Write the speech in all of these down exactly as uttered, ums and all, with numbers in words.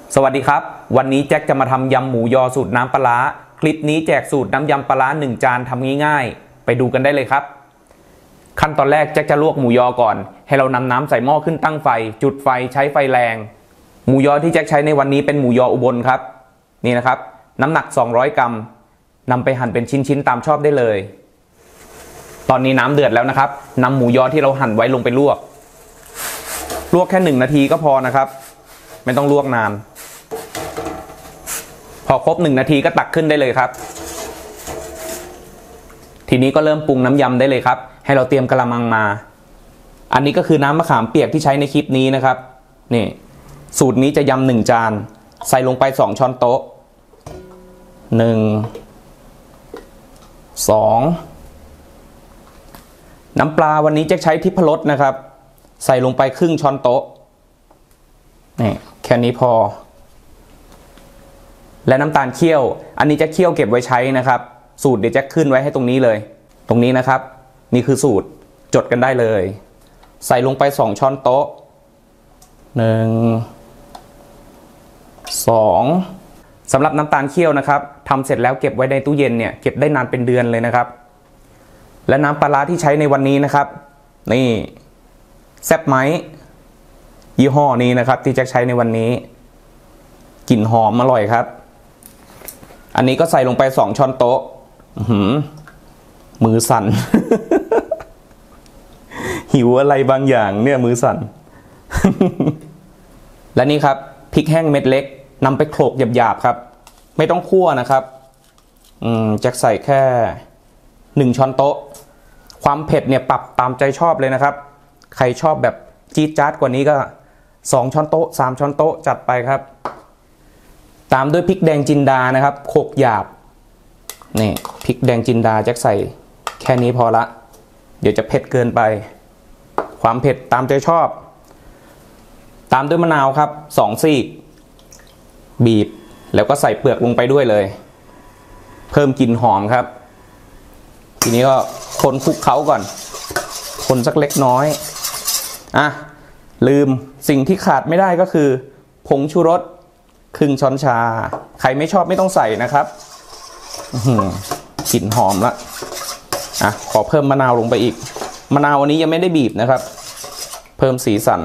สวัสดีครับวันนี้แจ็คจะมาทำยำหมูยอสูตรน้ำปลาร้าคลิปนี้แจกสูตรน้ำยำปลาร้าหนึ่งจานทำง่ายๆไปดูกันได้เลยครับขั้นตอนแรกแจ็คจะลวกหมูยอก่อนให้เรานำน้ำใส่หม้อขึ้นตั้งไฟจุดไฟใช้ไฟแรงหมูยอที่แจ็คใช้ในวันนี้เป็นหมูยออุบลครับนี่นะครับน้ำหนักสองร้อยกรัมนำไปหั่นเป็นชิ้นๆตามชอบได้เลยตอนนี้น้ำเดือดแล้วนะครับนำหมูยอที่เราหั่นไว้ลงไปลวกลวกแค่หนึ่งนาทีก็พอนะครับไม่ต้องลวกนานพอครบหนึ่งนาทีก็ตักขึ้นได้เลยครับทีนี้ก็เริ่มปรุงน้ำยำได้เลยครับให้เราเตรียมกระมังมาอันนี้ก็คือน้ำมะขามเปียกที่ใช้ในคลิปนี้นะครับนี่สูตรนี้จะยำหนึ่งจานใส่ลงไปสองช้อนโต๊ะหนึ่งสองน้ำปลาวันนี้จะใช้ทิพรสนะครับใส่ลงไปครึ่งช้อนโต๊ะนี่แค่นี้พอและน้ำตาลเคี่ยวอันนี้จะเคี่ยวเก็บไว้ใช้นะครับสูตรเดี๋ยวจะขึ้นไว้ให้ตรงนี้เลยตรงนี้นะครับนี่คือสูตรจดกันได้เลยใส่ลงไปสองช้อนโต๊ะหนึ่งสองสำหรับน้ำตาลเคี่ยวนะครับทำเสร็จแล้วเก็บไว้ในตู้เย็นเนี่ยเก็บได้นานเป็นเดือนเลยนะครับและน้ำปลาร้าที่ใช้ในวันนี้นะครับนี่แซ่บไหมยี่ห้อนี้นะครับที่จะใช้ในวันนี้กลิ่นหอมอร่อยครับอันนี้ก็ใส่ลงไปสองช้อนโต๊ะมือสั่น หิวอะไรบางอย่างเนี่ยมือสั่น และนี่ครับพริกแห้งเม็ดเล็กนำไปโขลกหยาบๆครับไม่ต้องคั่วนะครับอืมจะใส่แค่หนึ่งช้อนโต๊ะความเผ็ดเนี่ยปรับตามใจชอบเลยนะครับใครชอบแบบจี๊ดจ๊าดกว่านี้ก็สองช้อนโต๊ะสามช้อนโต๊ะจัดไปครับตามด้วยพริกแดงจินดานะครับโขลกหยาบนี่พริกแดงจินดาจะใส่แค่นี้พอละเดี๋ยวจะเผ็ดเกินไปความเผ็ดตามใจชอบตามด้วยมะนาวครับสองซีกบีบแล้วก็ใส่เปลือกลงไปด้วยเลยเพิ่มกลิ่นหอมครับทีนี้ก็คนคลุกเคล้าก่อนคนสักเล็กน้อยอ่ะลืมสิ่งที่ขาดไม่ได้ก็คือผงชูรสครึ่งช้อนชาใครไม่ชอบไม่ต้องใส่นะครับกลิ่นหอมละอ่ะขอเพิ่มมะนาวลงไปอีกมะนาววันนี้ยังไม่ได้บีบนะครับเพิ่มสีสัน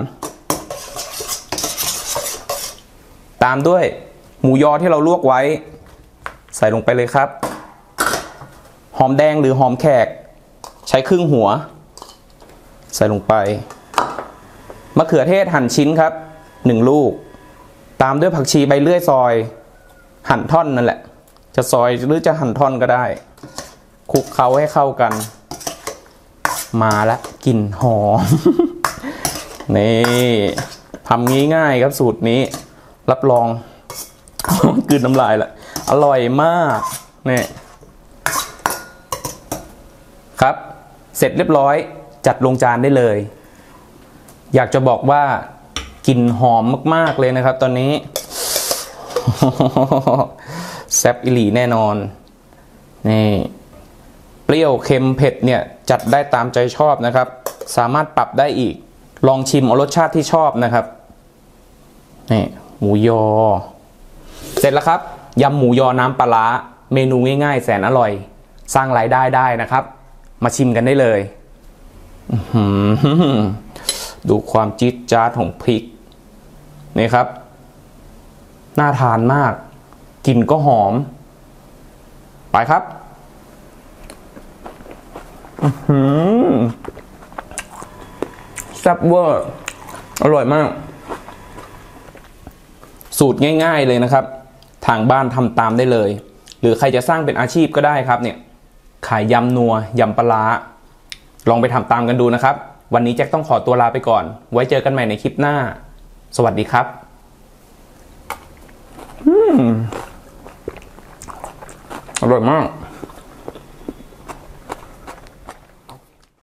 ตามด้วยหมูยอที่เราลวกไว้ใส่ลงไปเลยครับหอมแดงหรือหอมแขกใช้ครึ่งหัวใส่ลงไปมะเขือเทศหั่นชิ้นครับหนึ่งลูกตามด้วยผักชีใบเลื่อยซอยหั่นท่อนนั่นแหละจะซอยหรือจะหั่นท่อนก็ได้คลุกเคล้าให้เข้ากันมาแล้วกลิ่นหอม นี่ทำง่ายๆครับสูตรนี้รับรอง กลืนน้ำลายละอร่อยมากนี่ครับเสร็จเรียบร้อยจัดลงจานได้เลยอยากจะบอกว่ากลิ่นหอมมากๆเลยนะครับตอนนี้ แซ่บอิหลีแน่นอนนี่เปรี้ยวเค็มเผ็ดเนี่ยจัดได้ตามใจชอบนะครับสามารถปรับได้อีกลองชิมเอารสชาติที่ชอบนะครับนี่หมูยอเสร็จแล้วครับยำหมูยอน้ำปลาร้าเมนูง่ายๆแสนอร่อยสร้างรายได้ได้นะครับมาชิมกันได้เลยดูความจี๊ดจ๊าดของพริกนี่ครับน่าทานมากกลิ่นก็หอมไปครับแซ่บเวอร์อร่อยมากสูตรง่ายๆเลยนะครับทางบ้านทำตามได้เลยหรือใครจะสร้างเป็นอาชีพก็ได้ครับเนี่ยขายยำนัวยำปลาร้าลองไปทำตามกันดูนะครับวันนี้แจ็คต้องขอตัวลาไปก่อนไว้เจอกันใหม่ในคลิปหน้าสวัสดีครับอืมอร่อยมาก